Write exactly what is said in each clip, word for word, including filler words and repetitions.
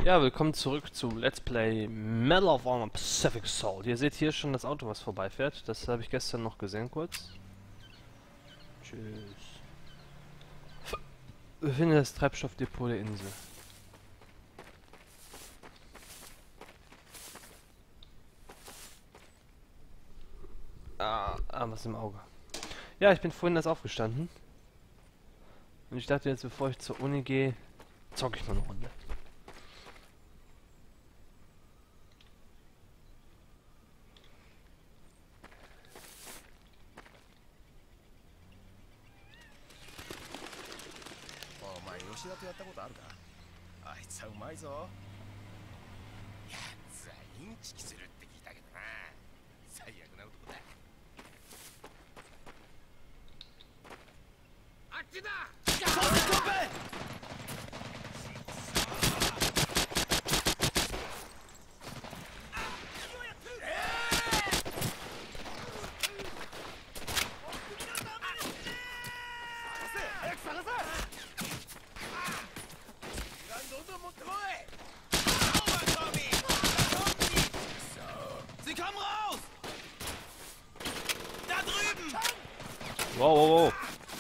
Ja, willkommen zurück zu Let's Play Medal of Honor Pacific Assault. Ihr seht hier schon das Auto, was vorbeifährt. Das habe ich gestern noch gesehen, kurz. Tschüss. Wir finden das Treibstoffdepot der Insel. Ah, ah, was im Auge. Ja, ich bin vorhin erst aufgestanden. Und ich dachte jetzt, bevor ich zur Uni gehe, zocke ich mal eine Runde. Wow, wow, wow.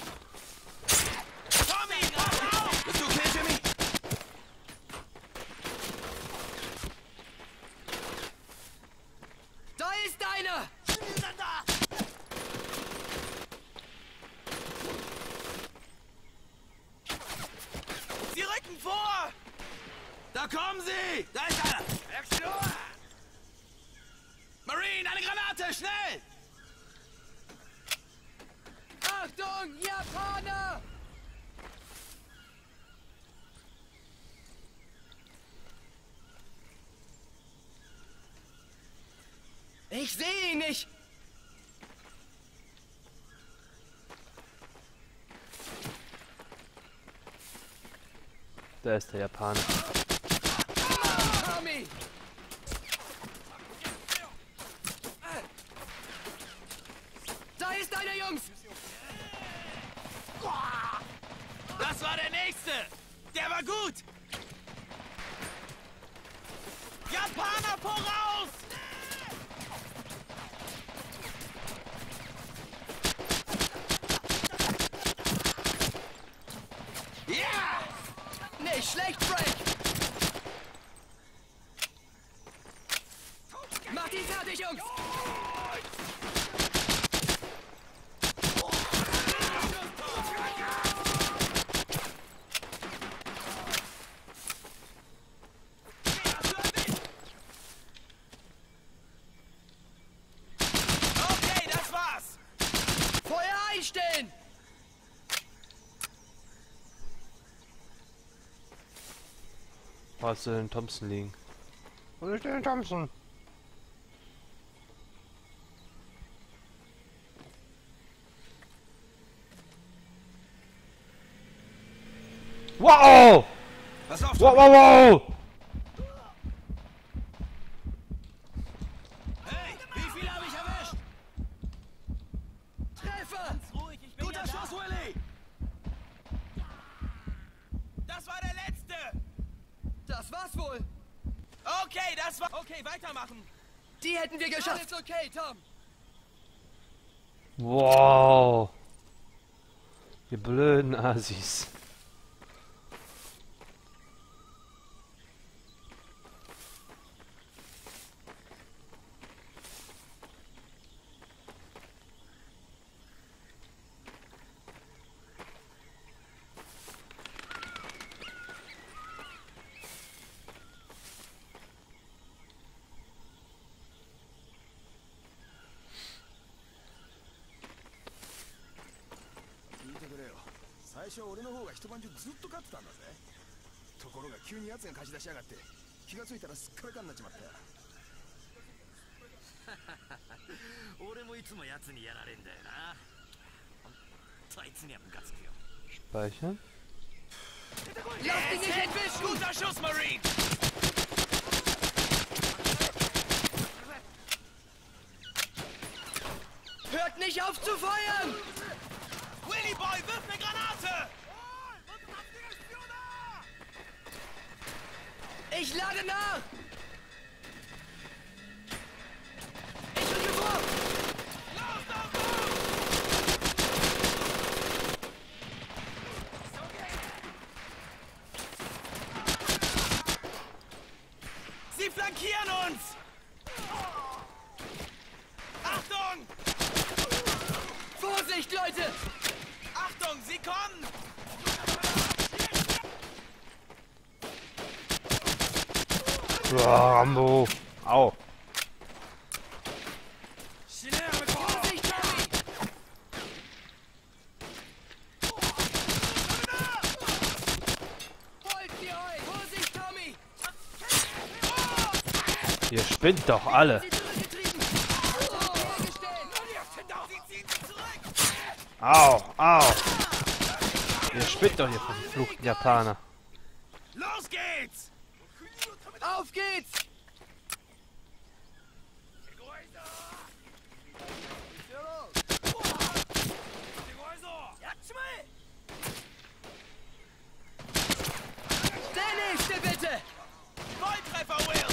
Bist du okay, Jimmy? Da ist einer! Sie rücken vor! Da kommen sie! Da ist einer! Marine, eine Granate, schnell! Achtung, Japaner! Ich sehe ihn nicht! Da ist der Japaner. Tommy! Da ist einer, Jungs! Das war der nächste! Der war gut! Japaner voraus! Ja! Nicht schlecht, Frank! Macht ihn fertig, Jungs! Okay, das war's! Feuer einstellen! Wo hast du den Thompson liegen? Wo ist der Thompson? Wow! Pass auf, Wow, Tommy. wow, wow! Hey, wie viele habe ich erwischt? Treffer! Ruhig, ich bin Guter ja Schuss, Willy! Das war der letzte! Das war's wohl! Okay, das war... Okay, weitermachen! Die hätten wir geschafft! Alles okay, Tom! Wow! Die blöden Assis. Speichern. Lass dich nicht entwischen! Guter Schuss, Marine! Hört nicht auf zu feuern! Willy Boy, wirf eine Granate! Ich lade nach! Ich rücke vor! Los, los, los! Sie flankieren uns! Achtung! Vorsicht, Leute! Achtung, sie kommen! Boah, Rambo. Au. Vorsicht, Tommy! Holt sie euch! Vorsicht, Tommy! Ihr spinnt doch alle. Sie zurückgetrieben! Oh, hergestellt! Sie ziehen sich zurück! Au, au. Ihr spinnt doch, ihr verfluchten Japaner. Los geht's! Auf geht's! Der nächste, bitte! Volltreffer, Will!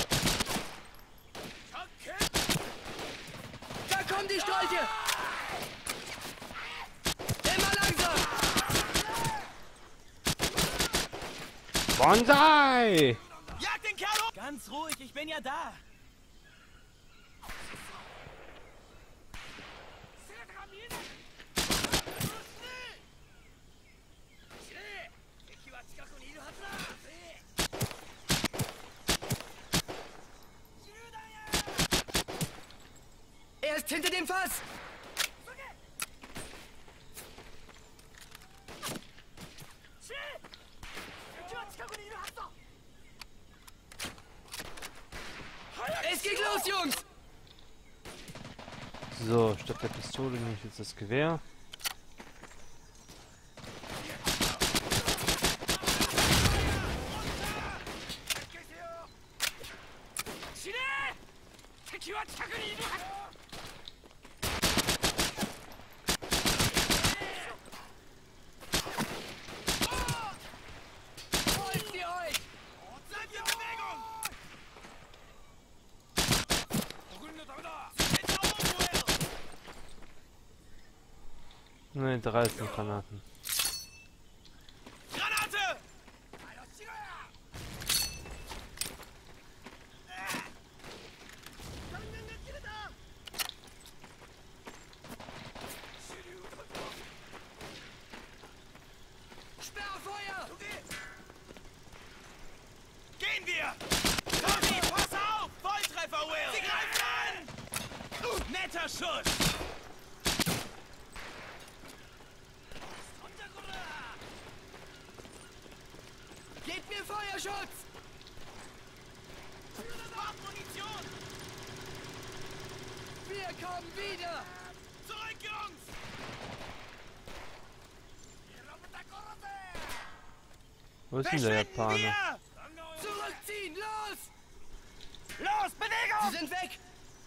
Da kommen die Strolche! Immer langsam! Bonsai! Jag den Kerl hoch! Ganz ruhig, ich bin ja da! Er ist hinter dem Fass! Es geht los, Jungs! So, statt der Pistole nehme ich jetzt das Gewehr. Holt sie euch! Seid in Bewegung! Ne, dreizehn Granaten. Granate! Sperrfeuer! Gehen wir! Tommy, pass auf! Volltreffer, Will! Sie greifen an! Netter Schuss! Gebt mir Feuerschutz! Braucht Munition! Wir kommen wieder! Zurück, Jungs! Wo ist denn der Japaner? Wir! Zurückziehen! Los! Los, Sie Bewegung! sind weg!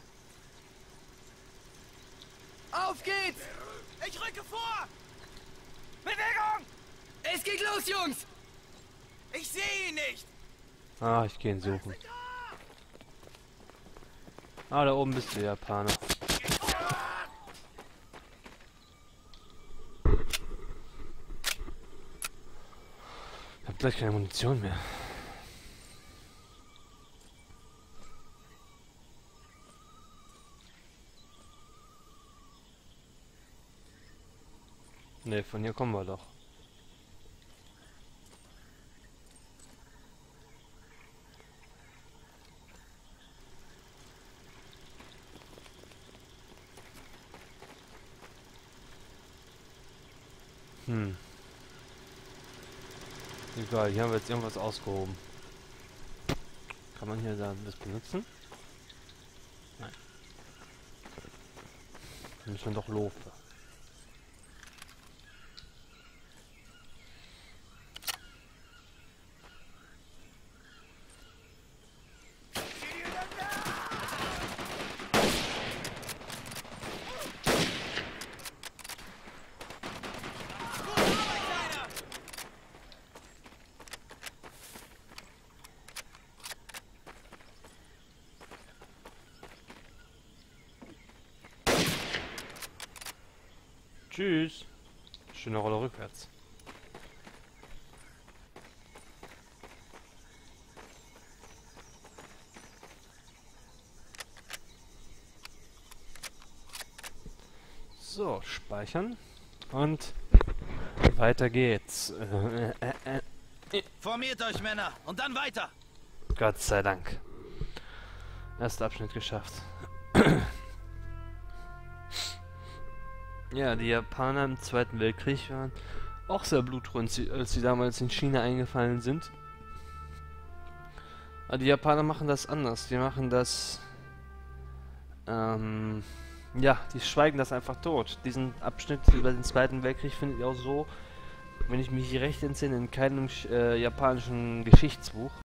Auf geht's! Ich rücke vor! Bewegung! Es geht los, Jungs! Ich sehe ihn nicht! Ah, ich gehe ihn suchen. Ah, da oben bist du, Japaner. Ich hab gleich keine Munition mehr. Ne, von hier kommen wir doch. Hm. Egal, hier haben wir jetzt irgendwas ausgehoben. Kann man hier dann das benutzen? Nein. Dann müssen wir doch laufen. Tschüss. Schöne Rolle rückwärts. So, speichern. Und weiter geht's. Äh, äh, äh. Formiert euch, Männer, und dann weiter! Gott sei Dank. Erster Abschnitt geschafft. Ja, die Japaner im Zweiten Weltkrieg waren auch sehr blutrünstig, als sie damals in China eingefallen sind. Aber die Japaner machen das anders. Die machen das... Ähm... Ja, die schweigen das einfach tot. Diesen Abschnitt über den Zweiten Weltkrieg findet ihr auch so, wenn ich mich recht entsinne, in keinem äh, japanischen Geschichtsbuch.